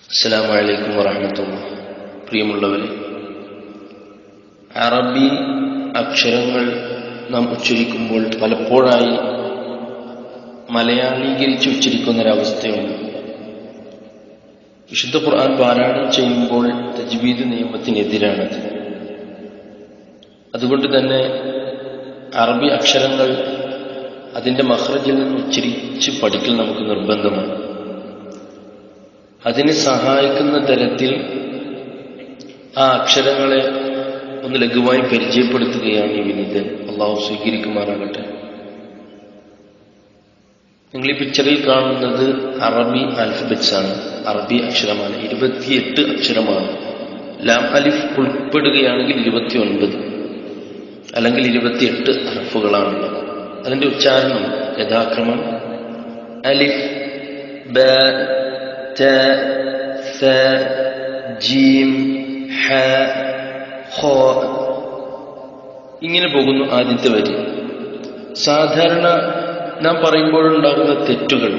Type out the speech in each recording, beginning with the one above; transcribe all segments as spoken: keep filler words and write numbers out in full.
അസ്സലാമു അലൈക്കും വറഹ്മത്തുള്ളാഹി. പ്രിയമുള്ളവരെ, അറബി അക്ഷരങ്ങൾ നാം ഉച്ചരിക്കുമ്പോൾ പലപ്പോഴായി മലയാളീകരിച്ച് ഉച്ചരിക്കുന്നൊരവസ്ഥയുണ്ട്. വിശുദ്ധ ഖുർആൻ പാരായണം ചെയ്യുമ്പോൾ തജ്വീദ് നിയമത്തിനെതിരാണത്. അതുകൊണ്ട് തന്നെ അറബി അക്ഷരങ്ങൾ അതിൻ്റെ മഖ്റജിൽ നിന്ന് ഉച്ചരിച്ച് പഠിക്കൽ നമുക്ക് നിർബന്ധമാണ്. അതിനെ സഹായിക്കുന്ന തരത്തിൽ ആ അക്ഷരങ്ങളെ ഒന്ന് ലഘുവായി പരിചയപ്പെടുത്തുകയാണ് ഈ വിനീതൻ. അള്ളാഹു സ്വീകരിക്കുമാറാകട്ടെ. നിങ്ങൾ ഈ പിക്ചറിൽ കാണുന്നത് അറബി ആൽഫബറ്റ്സ് ആണ്, അറബി അക്ഷരമാണ്. ഇരുപത്തിയെട്ട് അക്ഷരമാണ്. ലാം അലിഫ് ഉൾപ്പെടുകയാണെങ്കിൽ ഇരുപത്തി ഒൻപത് അല്ലെങ്കിൽ ഇരുപത്തിയെട്ട് ഹർഫുകളാണുള്ളത്. അതിന്റെ ഉച്ചാരണം യഥാക്രമം അലിഫ്, ബ, ത, സ, ജീം, ഹ, ഖ ഇങ്ങനെ പോകുന്നു. ആദ്യത്തെ വരി സാധാരണ നാം പറയുമ്പോഴുണ്ടാകുന്ന തെറ്റുകൾ,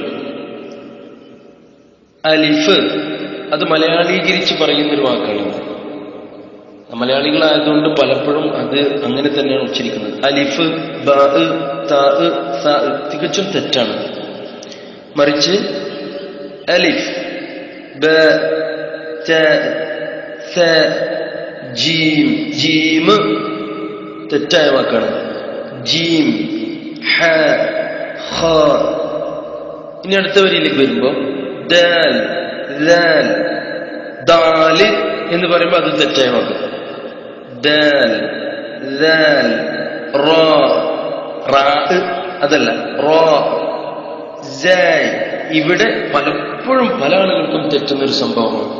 അലിഫ് അത് മലയാളീകരിച്ച് പറയുന്നൊരു വാക്കാണ്. മലയാളികളായതുകൊണ്ട് പലപ്പോഴും അത് അങ്ങനെ തന്നെയാണ് ഉച്ചരിക്കുന്നത്. അലിഫ്, ബ, ത, സ തികച്ചും തെറ്റാണ്. മറിച്ച് അലിഫ്, ബ, ത, സ, ജീം, ജീം തെറ്റായ വാക്കാണ്. ജീം, ഹ, ഖ. ഇനി അടുത്ത വരിയിലേക്ക് വരുമ്പോ ദാൽ, ദാൽ, ദാല് എന്ന് പറയുമ്പോൾ അത് തെറ്റായ വാക്ക്. ദാൽ, ദാൽ, റാ, റാ അതല്ല, റാ, സായ്. ഇവിടെ പലപ്പോഴും പല ആളുകൾക്കും തെറ്റുന്നൊരു സംഭവമാണ്.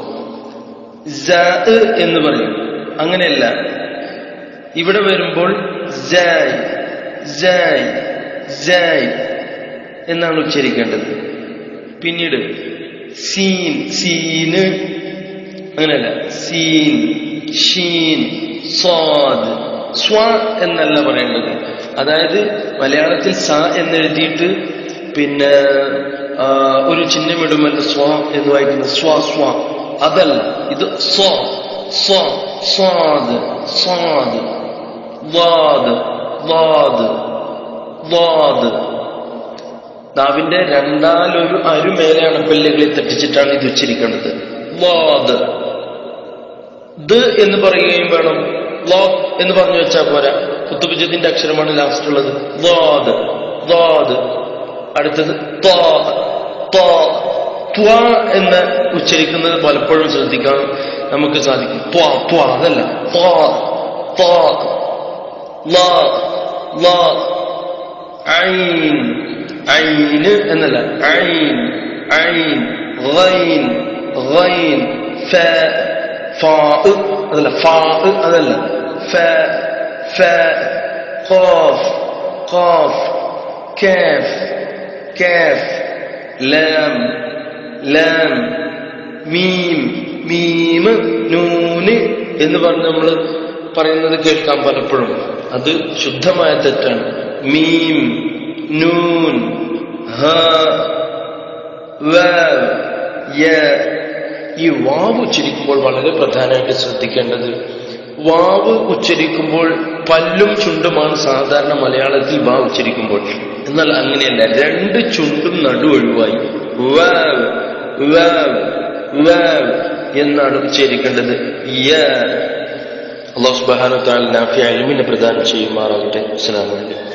സാ എന്ന് പറയും. അങ്ങനെയല്ല, ഇവിടെ വരുമ്പോൾ സായ്, സായ്, സായ് എന്നാണ് ഉച്ചരിക്കേണ്ടത്. പിന്നീട് സീൻ, സീന് അങ്ങനെയല്ല, സീൻ, ഷീൻ, സ്വാദ്, സ്വ എന്നല്ല പറയേണ്ടത്. അതായത് മലയാളത്തിൽ സ എന്നെഴുതിയിട്ട് പിന്നെ ഒരു ചിഹ്നമിടുമല്ലോ, സ്വ എന്ന് വായിക്കുന്ന സ്വ, സ്വ അതല്ല. ഇത് സ്വ, സ്വ, സ്വാദ്, സ്വാദ്, വാദ്, വാദ്, വാദ്. നാവിന്റെ രണ്ടാലൊരു അരുമേലെ അണപ്പല്ലുകളിൽ തട്ടിച്ചിട്ടാണ് ഇത് ഉച്ചരിക്കേണ്ടത്. വാദ്. ദ് എന്ന് പറയുകയും വേണം. ലോ എന്ന് പറഞ്ഞു വെച്ചാൽ പോരാ. കുത്തുബുജത്തിന്റെ അക്ഷരമാണ് ലാസ്റ്റ് ഉള്ളത്. വാദ്, വാദ്. അടുത്തത് ത്വാ, ത്വാ, ത്വാ എന്ന് ഉച്ചരിക്കുന്നത് പലപ്പോഴും ശ്രദ്ധിക്കാൻ നമുക്ക് സാധിക്കും. ത്വാ, ത്വാ അതല്ല, ത്വാ, ത്വാ, ലാ, ലാ, ഐൻ, ഐന് എന്നല്ല, ഐൻ, ഐൻ, ഗൈൻ, ഗൈൻ, ഫ, ഫാ അതല്ല, ഫാ അതല്ല, ഫ, ഫ, ഖാഫ്, ഖാഫ്, കാഫ്, കാഫ്, ലാം, ലാം, മീം, മീം, നൂന് എന്ന് പറഞ്ഞ് നമ്മൾ പറയുന്നത് കേൾക്കാം പലപ്പോഴും. അത് ശുദ്ധമായ തെറ്റാണ്. മീം, നൂൻ, ഹ, വാവ്, യ. ഈ വാവ് ഉച്ചരിക്കുമ്പോൾ വളരെ പ്രധാനമായിട്ട് ശ്രദ്ധിക്കേണ്ടത്, വാവ് ഉച്ചരിക്കുമ്പോൾ പല്ലും ചുണ്ടുമാണ് സാധാരണ മലയാളത്തിൽ വാ ഉച്ചരിക്കുമ്പോൾ. എന്നാൽ അങ്ങനെയല്ല, രണ്ട് ചുണ്ടും നടു ഒഴിവായി വാവ്, വാവ്, വാവ് എന്നാണ് ഉച്ചരിക്കേണ്ടത്. യ. അല്ലാഹു സുബ്ഹാനഹു വ തആല നാഫിഅ ഇൽമിനെ പ്രദാനം ചെയ്യുമാറാകട്ടെ. അസ്സലാമു അലൈക്കും.